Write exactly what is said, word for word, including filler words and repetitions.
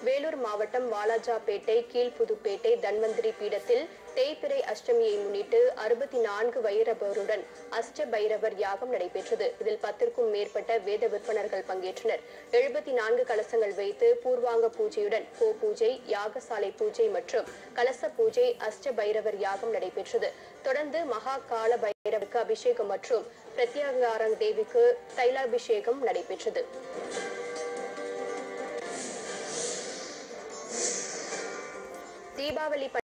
வேலூர் மாவட்டம் வாலாஜாபேட்டை கீழ்புதுப்பேட்டை தன்வந்திரி பீடத்தில் தேய்பிறை அஷ்டமியை முன்னிட்டு அறுபத்தி நான்கு வைரவருடன் அஷ்ட பைரவர் யாகம் நடைபெற்றது. இதில் பத்திற்கும் மேற்பட்ட வேத விற்பனர்கள் பங்கேற்றனர். எழுபத்தி நான்கு கலசங்கள் வைத்து பூர்வாங்க பூஜையுடன் கோ பூஜை, யாகசாலை பூஜை மற்றும் கலச பூஜை, அஷ்ட பைரவர் யாகம் நடைபெற்றது. தொடர்ந்து மகா கால பைரவருக்கு அபிஷேகம் மற்றும் பிரத்யங்காரங் தேவிக்கு தைலாபிஷேகம் நடைபெற்றது. தீபாவளி